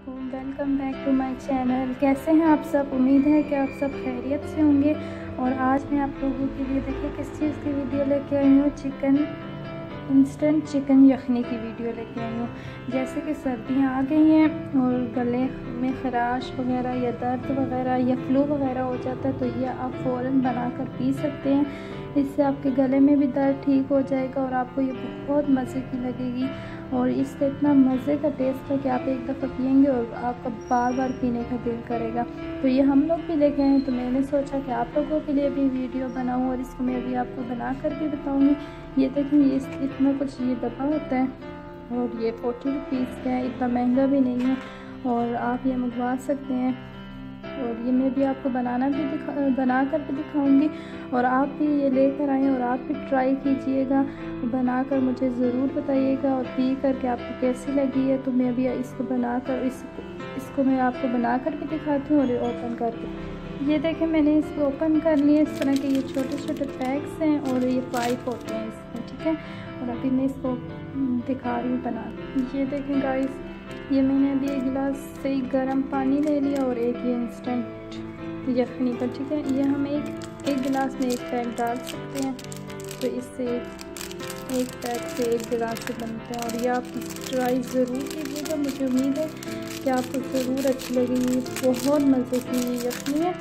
वालेकुम, welcome back to my channel. कैसे हैं आप सब? उम्मीद है कि आप सब खैरियत से होंगे। और आज मैं आप लोगों के लिए देखिए किस चीज़ की वीडियो लेके आई हूँ। इंस्टेंट चिकन यखनी की वीडियो लेके आई हूँ। जैसे कि सर्दियाँ आ गई हैं और गले में ख़राश वगैरह या दर्द वगैरह या फ्लू वगैरह हो जाता है, तो ये आप फ़ौरन बनाकर पी सकते हैं। इससे आपके गले में भी दर्द ठीक हो जाएगा और आपको ये बहुत मज़े की लगेगी। और इसका इतना मज़े का टेस्ट है कि आप एक दफ़ा पियेंगे और आपका बार बार पीने का दिल करेगा। तो ये हम लोग भी लेके आए, तो मैंने सोचा कि आप लोगों के लिए भी वीडियो बनाऊं और इसको मैं अभी आपको बना कर भी बताऊंगी। ये देखें, ये इतना कुछ ये डब्बा होता है और ये 40 रुपीज़ का है, इतना महंगा भी नहीं है और आप ये मंगवा सकते हैं। और ये मैं भी आपको बना कर भी दिखाऊंगी और आप भी ये लेकर आएँ और आप भी ट्राई कीजिएगा, बनाकर मुझे ज़रूर बताइएगा और पी करके आपको कैसी लगी है। तो मैं अभी इसको बनाकर इसको मैं आपको बनाकर भी दिखाती हूँ और ओपन करके। ये देखें, मैंने इसको ओपन कर लिया। इस तरह के ये छोटे छोटे पैक्स हैं और ये 5 होते हैं इसमें, ठीक है। और अभी मैं इसको दिखा रही हूँ बना। ये देखें गाइस, ये मैंने अभी एक गिलास से गर्म पानी ले लिया और एक ये इंस्टेंट यखनी का, ठीक है। ये हम एक गिलास में एक पैक डाल सकते हैं, तो इससे एक पैक से एक गिलास से बनता है। और ये आप ट्राई ज़रूर कीजिएगा, मुझे उम्मीद है कि आपको ज़रूर अच्छी लगेगी। बहुत मज़े की यखनी है।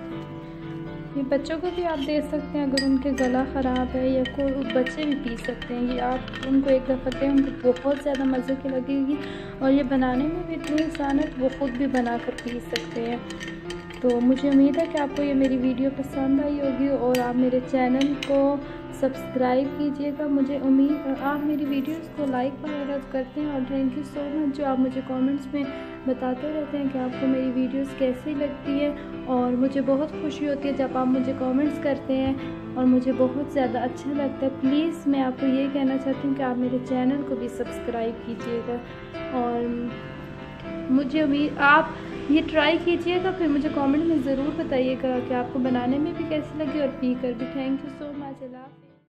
ये बच्चों को भी आप दे सकते हैं अगर उनके गला ख़राब है, या कोई बच्चे भी पी सकते हैं। ये आप उनको एक दफ़ा दें, उनको बहुत ज़्यादा मज़े की लगेगी। और ये बनाने में भी इतनी आसान है कि वो ख़ुद भी बना कर पी सकते हैं। तो मुझे उम्मीद है कि आपको ये मेरी वीडियो पसंद आई होगी और आप मेरे चैनल को सब्सक्राइब कीजिएगा। मुझे उम्मीद आप मेरी वीडियोस को लाइक वगैरह करते हैं और थैंक यू सो मच जो आप मुझे कमेंट्स में बताते रहते हैं कि आपको मेरी वीडियोस कैसी लगती है। और मुझे बहुत खुशी होती है जब आप मुझे कमेंट्स करते हैं और मुझे बहुत ज़्यादा अच्छा लगता है। प्लीज़ मैं आपको ये कहना चाहती हूँ कि आप मेरे चैनल को भी सब्सक्राइब कीजिएगा और मुझे भी आप ये ट्राई कीजिएगा, फिर मुझे कमेंट में ज़रूर बताइएगा कि आपको बनाने में भी कैसी लगी और पी कर भी। Thank you so much.